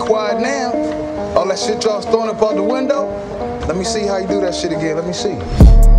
quiet now. All that shit y'all was throwing up out the window. Let me see how you do that shit again. Let me see.